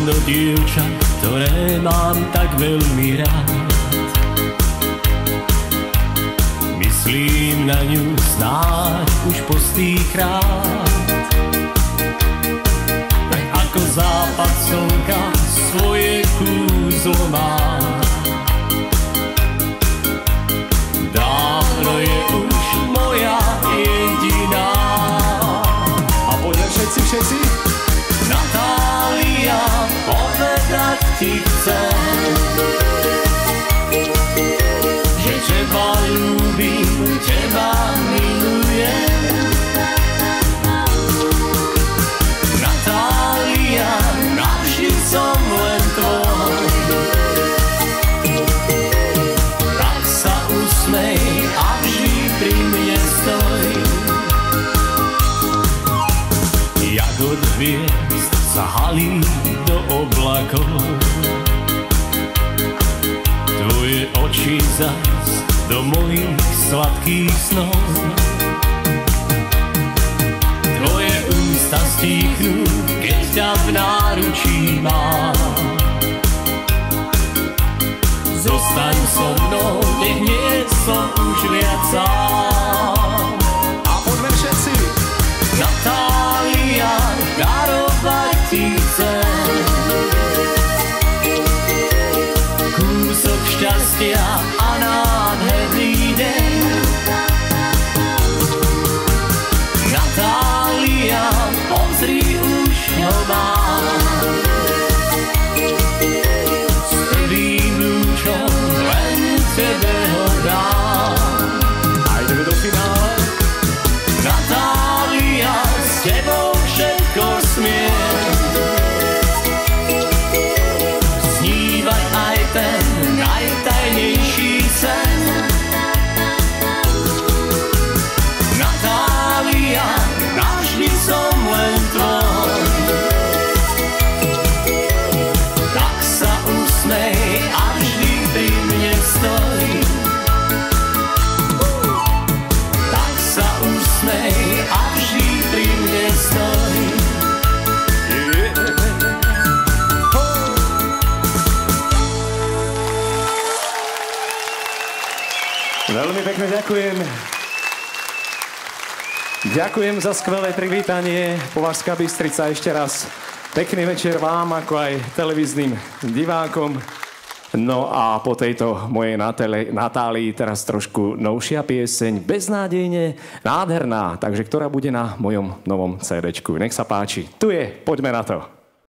jedno dievča, ktoré mám tak veľmi rád. Myslím na ňu snáď už postýkrát. Tak ako západ slnka svoje kúzlo má. Dávno je už moja jediná. A poďme všetci. Natália, povedať ti chcem, že teba ľúbim, teba milujem. Natália, navždy som len tvoj. Tak sa usmej a vždy pri mne stoj. Jak od hviezd sa halí do oblakov, tvoje oči zas do mojich sladkých snov. Tvoje ústa stíchnú, keď ťa v náručí mám. Zostaň so mnou, nech nie som už viac sám. A poďme všetci. Natália, darovať ti chcem kúsok šťastia a nádherný deň. Natália, pozri, už ho mám. S prvým lúčom len tebe ho dám. A ideme do finále. Natália, s tebou všetko smiem. Snívať aj ten najtajnejší sen. Natália, navždy som len tvoj. Tak sa usmej a vždy pri mne stoj. Tak sa usmej a vždy pri mne stoj. Veľmi pekne ďakujem. Ďakujem za skvelé privítanie. Považská Bystrica, ešte raz pekný večer vám, ako aj televíznym divákom. No a po tejto mojej Natálii teraz trošku novšia pieseň, beznádejne nádherná, takže ktorá bude na mojom novom CD-čku. Nech sa páči. Tu je, poďme na to.